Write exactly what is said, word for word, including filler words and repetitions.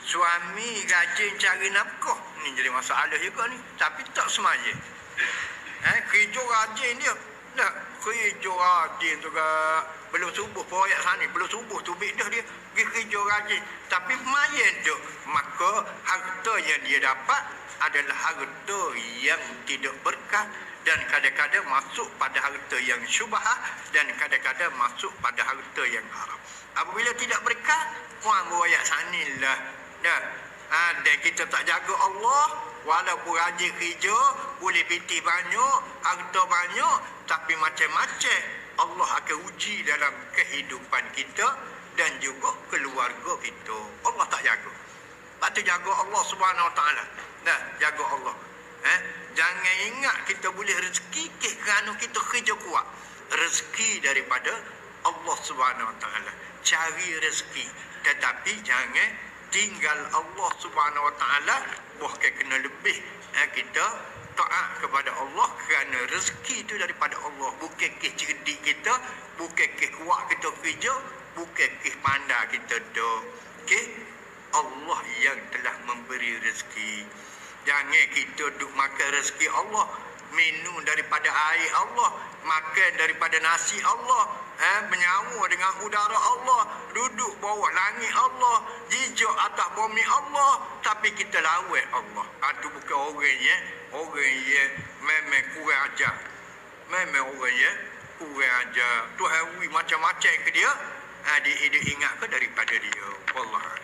suami rajin cari nafkah, ni jadi masalah juga ni, tapi tak semaya. Eh, kerja rajin dia. Dah, kerja rajin tu ke belum subuh poyak sana, belum subuh tu dah dia pergi kerja rajin, tapi mayan tu, maka harta yang dia dapat adalah harta yang tidak berkah, dan kadang-kadang masuk pada harta yang syubhah, dan kadang-kadang masuk pada harta yang haram. Apabila tidak berkah, puan poyak sanilah. Dah, ha, dan kita tak jaga Allah, walaupun rajin kerja, boleh piti banyak, harta banyak, tapi macam-macam Allah akan uji dalam kehidupan kita dan juga keluarga kita. Allah tak jaga. Lepas tu jaga Allah Subhanahu Wa Taala. Dah, jaga Allah. Eh, jangan ingat kita boleh rezeki kerana kita kerja kuat. Rezeki daripada Allah Subhanahu Wa Taala. Cari rezeki, tetapi jangan tinggal Allah Subhanahu Wa Taala. Bahkan kena lebih eh, kita taat kepada Allah kerana rezeki itu daripada Allah. Bukan kes cerdik kita, bukan kes kuat kita kerja, bukan kes pandai kita dah. Okey, Allah yang telah memberi rezeki. Jangan kita duk makan rezeki Allah, minum daripada air Allah, makan daripada nasi Allah, eh, menyawa dengan udara Allah, duduk bawah langit Allah, jijak atas bumi Allah, tapi kita lawat Allah. Itu bukan orang ya, orang ya memang kurang ajar. Memang orang ya kurang ajar. Tuhan wi macam-macam ke dia, ha, dia, dia ingat ke daripada dia. Wallah.